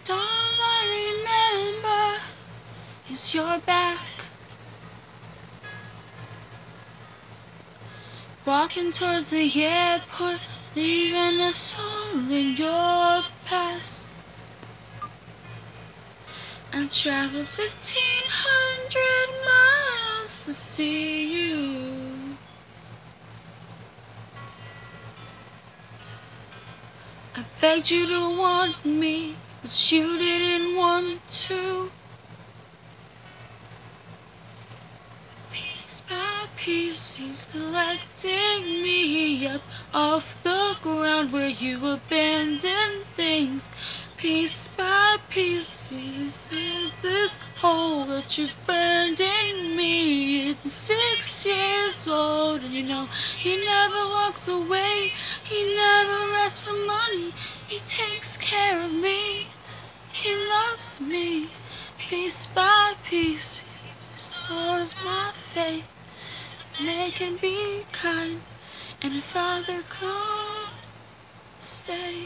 All I remember is your back. Walking towards the airport, leaving us all in your past. I traveled 1,500 miles to see you. I begged you to want me, but you didn't want to. Piece by piece, he's collecting me up off the ground where you abandoned things. Piece by piece, he sees this hole that you burned in me. It's 6 years old, and you know he never walks away. He never asks for money. He takes care of me. He loves me. Piece by piece, he restores my faith. Making me kind, and a father could stay.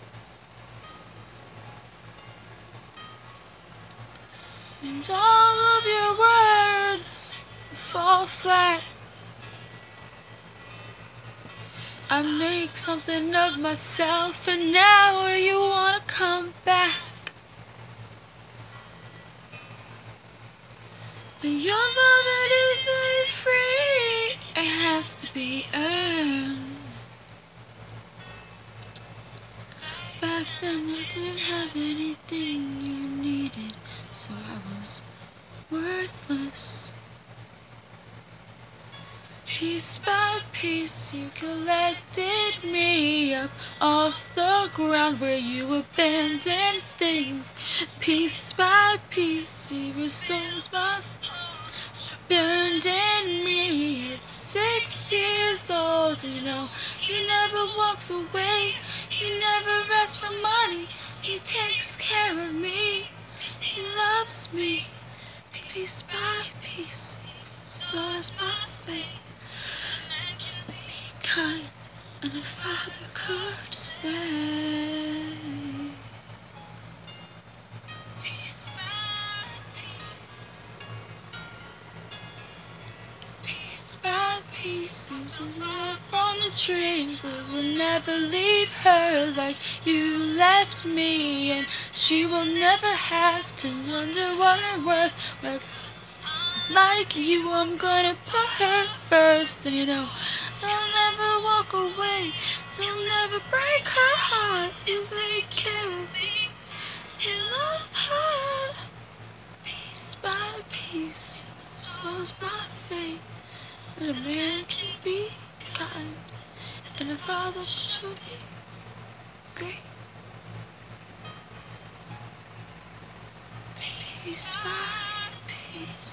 And all of your words fall flat. I make something of myself, and now you wanna come back. But your love, it isn't free, it has to be earned. Back then I didn't have anything you needed, so I was worthless. Piece by piece, you collected me up off the ground where you abandoned things. Piece by piece, he restores my soul. Burned in me, it's 6 years old, you know. He never walks away, he never asks for money. He takes care of me, he loves me. Piece by piece, he restores my faith. Be kind, and a father could stay. Piece by piece, there's a love from the tree. We will never leave her like you left me, and she will never have to wonder what I'm worth. Well, like you, I'm gonna put her first, and you know they'll never walk away, they'll never break her heart. You take care of me, you love her. Piece by piece, so's my fate. That a man can be kind, and a father should be great. Piece by piece.